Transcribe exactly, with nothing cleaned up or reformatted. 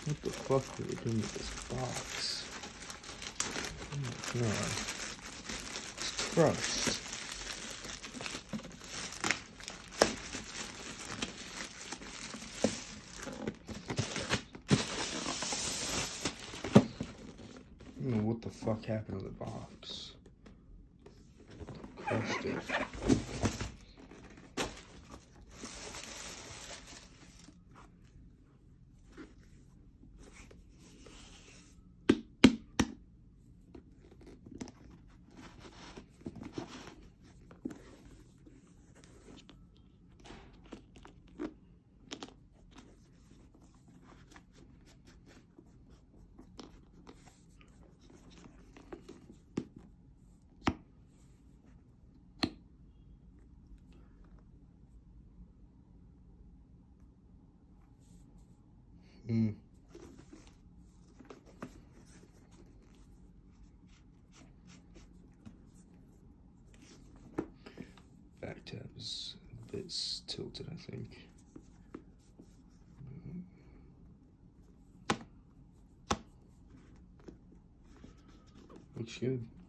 What the fuck are we doing with this box? Oh my god. It's crushed. I don't know what the fuck happened to the box. Crushed it. Hmm. Back tab is a bit tilted, I think. Looks good.